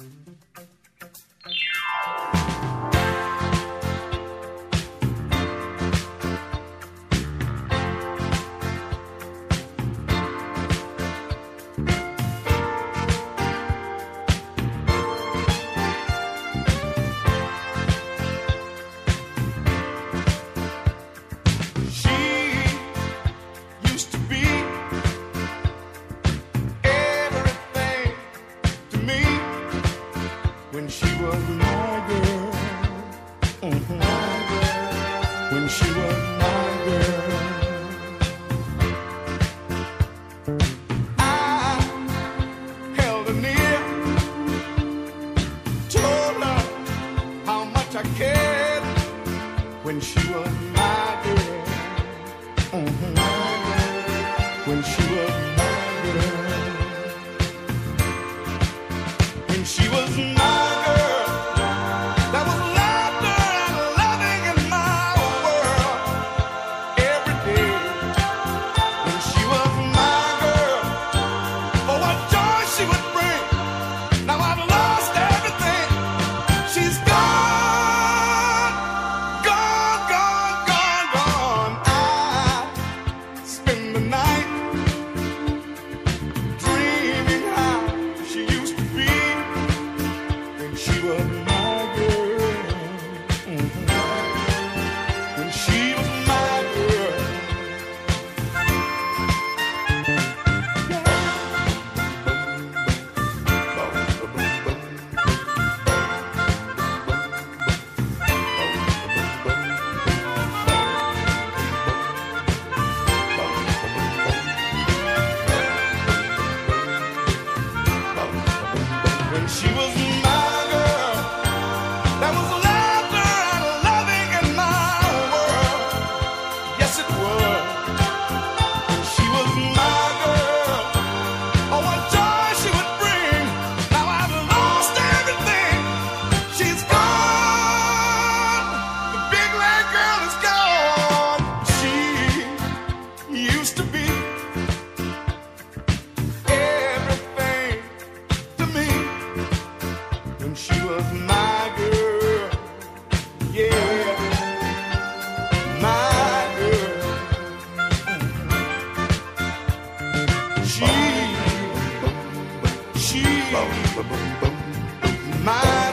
When she was my girl, when she was my girl, I held her near, told her how much I cared. When she was my girl, when she was my girl, when she was my she was my girl. There was laughter and loving in my world. Yes, it was. She was my girl. Oh, what joy she would bring. Now I've lost everything. She's gone. The big red girl is gone. She used to be she was my girl, yeah, my girl. She, my